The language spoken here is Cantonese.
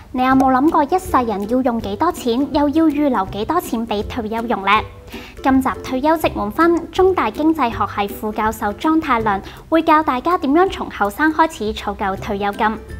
你有冇諗過一世人要用幾多錢，又要預留幾多錢俾退休用呢？今集退休值滿分，中大經濟學系副教授莊太量會教大家點樣從後生開始儲夠退休金。